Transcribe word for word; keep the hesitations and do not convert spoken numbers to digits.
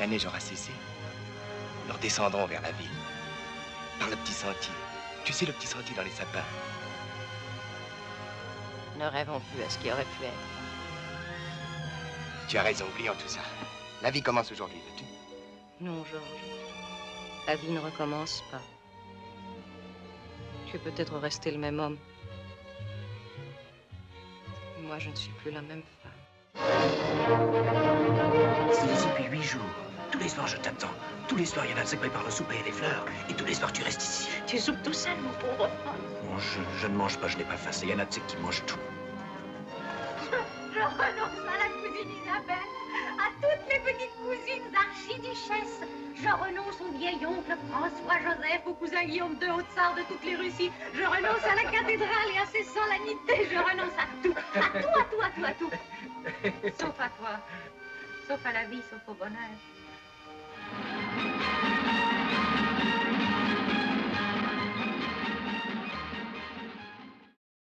la neige aura cessé, nous redescendrons vers la ville. Par le petit sentier. Tu sais, le petit sentier dans les sapins. Ne rêvons plus à ce qui aurait pu être. Tu as raison, oublions tout ça. La vie commence aujourd'hui, veux-tu? Non, Georges. La vie ne recommence pas. Tu es peut-être resté le même homme. Mais moi, je ne suis plus la même femme. Je suis ici depuis huit jours. Tous les soirs, je t'attends. Tous les soirs, il y en a qui préparent le souper et des fleurs. Et tous les soirs, tu restes ici. Tu soupes tout seul, mon pauvre enfant. Bon, je, je ne mange pas, je n'ai pas faim. Il y en a de ceux qui mangent tout. Je renonce à la cousine Isabelle, à toutes les petites cousines archiduchesses. Je renonce au vieil oncle François-Joseph, au cousin Guillaume de Haute-Sarre de toutes les Russies. Je renonce à la cathédrale et à ses solennités. Je renonce à tout, à tout, à tout, à tout, à tout. Sauf à toi, sauf à la vie, sauf au bonheur.